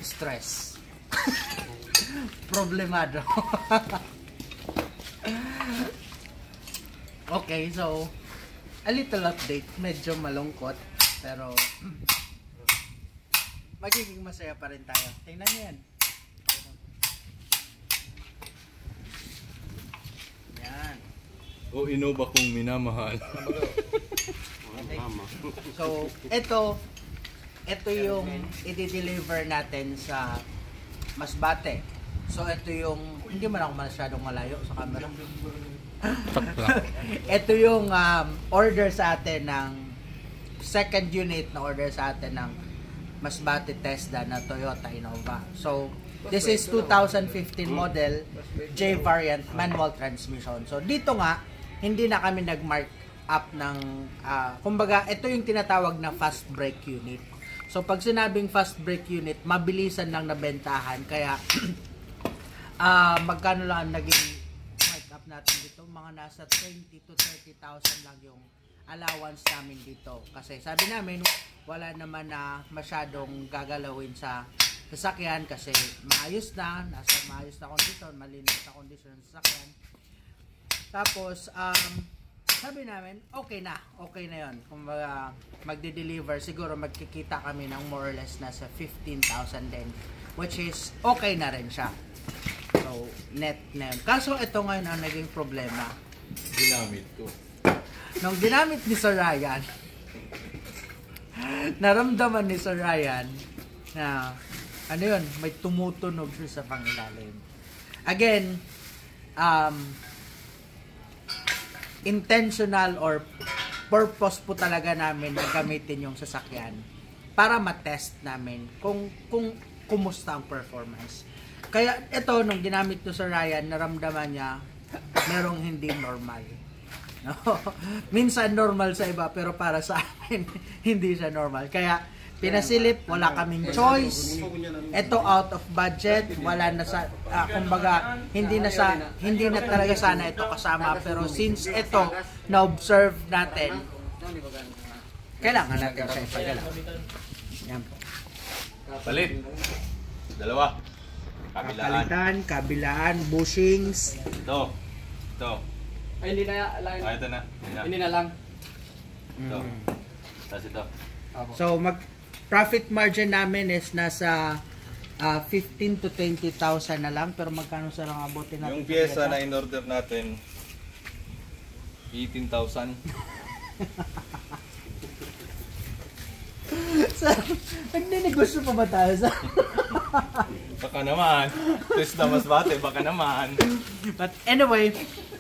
stress. Problemado. Okay, so a little update, medyo malungkot pero magiging masaya pa rin tayo. Tingnan niyo yan. Yan. O Innova kong minamahal. Okay. So, ito yung i-deliver natin sa Masbate. So, ito yung, hindi man ako masyadong malayo sa camera. Ito yung order sa atin ng second unit na order sa atin ng Masbate Tesla na Toyota Innova. So, this is 2015 model J variant manual transmission. So, dito nga, hindi na kami nag-mark up ng, kumbaga, ito yung tinatawag na fast brake unit. So, pag sinabing fast brake unit, mabilisan lang nabentahan. Kaya, magkano lang naging mark up natin dito? Mga nasa 20 to 30,000 lang yung allowance namin dito. Kasi sabi namin, wala naman na masyadong gagalawin sa sasakyan kasi maayos na, nasa maayos na kondisyon, malinis na kondisyon ng sasakyan. Tapos, sabi namin, okay na yon. Kung magde-deliver, siguro magkikita kami ng more or less nasa 15,000 din, which is okay na rin siya. So, net na yun. Kaso, ito ngayon ang naging problema. Ginamit ko. Nung ginamit ni Sir Ryan, naramdaman ni Sir Ryan na, ano yun, may tumutunog sa pangilalim. Again, intentional or purpose po talaga namin na gamitin yung sasakyan para matest namin kung kumusta ang performance. Kaya ito, nung ginamit ni Sir Ryan, naramdaman niya merong hindi normal. No? Minsan normal sa iba pero para sa amin hindi siya normal. Kaya pinasilip, wala kaming choice. Ito out of budget, wala na sa kumbaga hindi na talaga sana ito kasama, pero since ito na-observe natin, kailangan natin siya ipagalaw. Yan po. Palit. Dalawa. Kabilaan. Kabilaan, bushings. Ito. Ay, hindi na lang. Ito na. Hindi na lang. Ito. Tapos ito. So, profit margin namin is nasa 15 to 20,000 na lang, pero magkano sa lang abutin natin? Yung pyesa na in-order natin, 18,000. Nagninegosyo pa ba tayo sa? Baka naman. Tesla Masbate, baka naman. But anyway,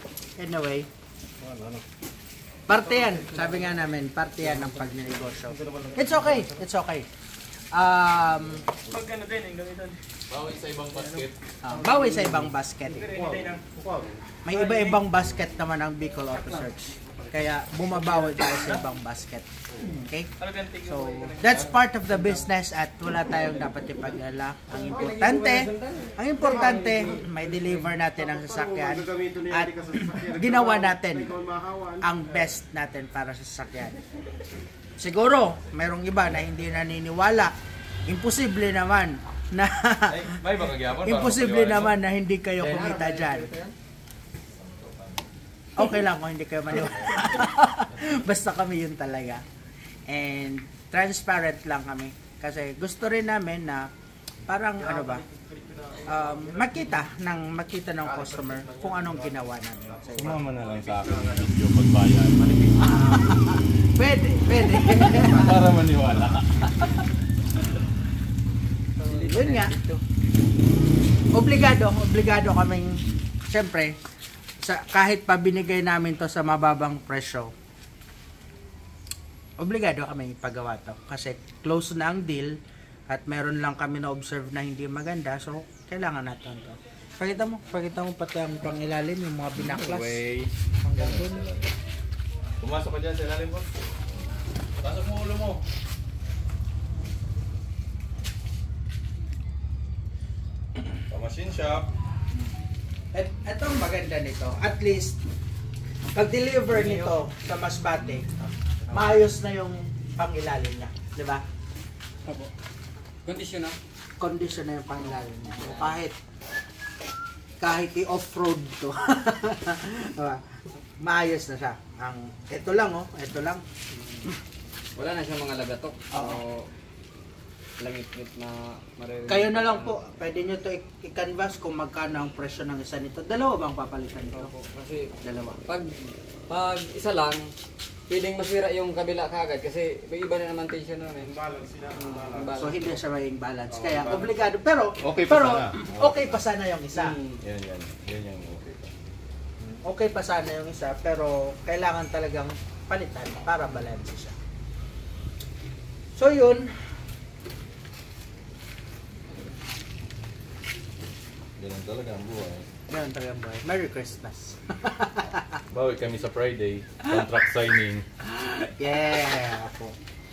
parte yan. Sabi nga namin, parte yan ng pagnegosyo. It's okay. Pag ano din, ang gamitan. Bawi sa ibang basket. Bawi sa ibang basket. May iba-ibang basket naman ang Bicol Auto Search. Kaya bumabawi tayo sa ibang basket. Okay? So, that's part of the business at wala tayong dapat ipag-alala. Ang importante, may deliver natin ang sasakyan at ginawa natin ang best natin para sa sasakyan. Siguro, mayroong iba na hindi naniniwala. Imposible naman na hindi kayo kumita dyan. Okay lang kung hindi kayo maniwala. Basta kami yun talaga. And transparent lang kami. Kasi gusto rin namin na parang makita ng customer kung anong ginawa namin. Sumama na lang sa akin ng video pagbayan. Pwede. Para maniwala. Yun nga. Obligado kaming, syempre, kahit pa binigay namin to sa mababang presyo, obligado kami ipagawa to. Kasi close na ang deal at meron lang kami na-observe na hindi maganda, so kailangan natin to. Pakita mo pati ang pangilalim, yung mga binaklas. Hanggang dun. Pumasok ka dyan sa ilalim po. Pasok mo ulo mo. Machine shop. Ito ang maganda nito. At least, pag-deliver nito sa Masbate, maayos na yung pangilalim niya. Di ba? Opo. Condition na? condition na yung pangilalim niya. So, kahit i-off-road to. Diba? Maayos na siya. Ito lang ito lang. Wala na siyang mga lagatok. Oo. Langit-ngit na maririnig. Kayo na lang po, pwede nyo to i-canvas kung magkano ang presyo ng isa nito. Dalawa bang papalitan nito? Opo, kasi Dalawa. pag isa lang, pwedeng masira yung kabila kaagad kasi may iba na naman tension nun eh. Balance sila. So hindi siya maging balance. Kaya obligado. Pero Okay pa sana. okay pa sana yung isa. Yan yung okay. Okay pa sana yung isa, pero kailangan talagang palitan para balance siya. So yun, Ganun talaga ang buhay. ganun talaga ang buhay. Merry Christmas. Bawi kami sa Friday, contract signing. Yeah, ako.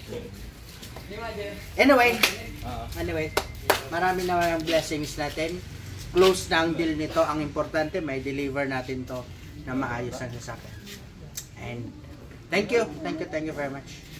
Anyway, marami naman ang blessings natin. Close na ang deal nito. Ang importante, may deliver natin to na maayos ang sasakyan. And thank you very much.